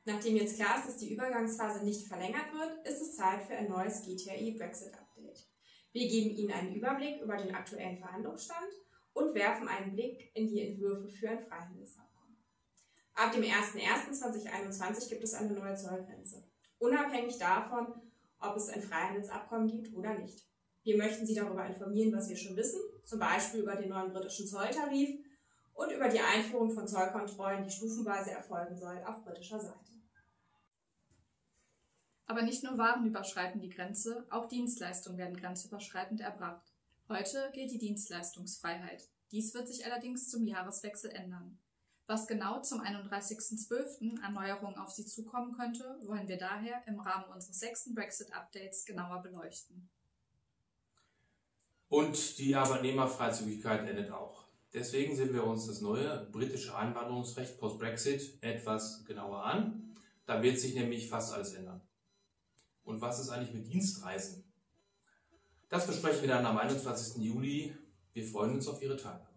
Nachdem jetzt klar ist, dass die Übergangsphase nicht verlängert wird, ist es Zeit für ein neues GTI-Brexit-Update. Wir geben Ihnen einen Überblick über den aktuellen Verhandlungsstand und werfen einen Blick in die Entwürfe für ein Freihandelsabkommen. Ab dem 01.01.2021 gibt es eine neue Zollgrenze, unabhängig davon, ob es ein Freihandelsabkommen gibt oder nicht. Wir möchten Sie darüber informieren, was wir schon wissen, zum Beispiel über den neuen britischen Zolltarif und über die Einführung von Zollkontrollen, die stufenweise erfolgen soll auf britischer Seite. Aber nicht nur Waren überschreiten die Grenze, auch Dienstleistungen werden grenzüberschreitend erbracht. Heute gilt die Dienstleistungsfreiheit. Dies wird sich allerdings zum Jahreswechsel ändern. Was genau zum 31.12. an Neuerungen auf Sie zukommen könnte, wollen wir daher im Rahmen unseres 6. Brexit-Updates genauer beleuchten. Und die Arbeitnehmerfreizügigkeit endet auch. Deswegen sehen wir uns das neue britische Einwanderungsrecht post-Brexit etwas genauer an. Da wird sich nämlich fast alles ändern. Und was ist eigentlich mit Dienstreisen? Das besprechen wir dann am 21. Juli. Wir freuen uns auf Ihre Teilnahme.